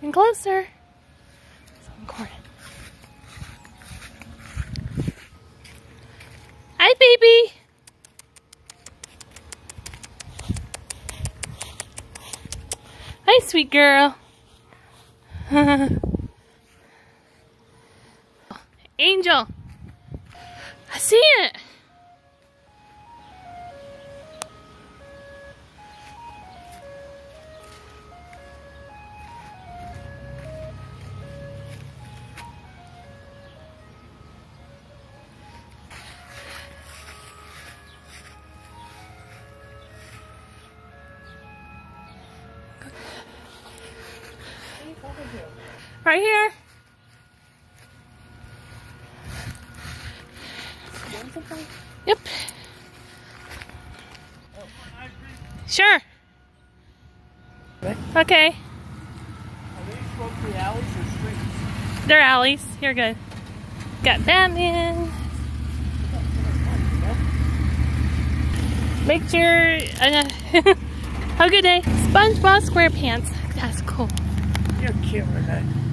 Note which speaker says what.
Speaker 1: Getting closer. Some corn. Hi, baby. Hi, sweet girl. Angel. I see it. Right here. Yep. Sure. Okay.
Speaker 2: Are these supposed to be alleys or streets?
Speaker 1: They're alleys. You're good. Got Batman. Make sure. Have a good day. SpongeBob SquarePants. That's cool.
Speaker 2: You're cute with that.